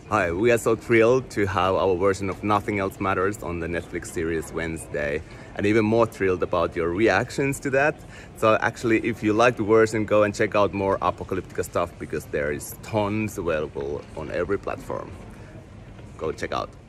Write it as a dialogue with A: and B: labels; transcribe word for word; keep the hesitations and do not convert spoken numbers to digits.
A: Hi, we are so thrilled to have our version of Nothing Else Matters on the Netflix series Wednesday, and even more thrilled about your reactions to that. So actually, if you like the version, go and check out more Apocalyptica stuff because there is tons available on every platform. Go check out.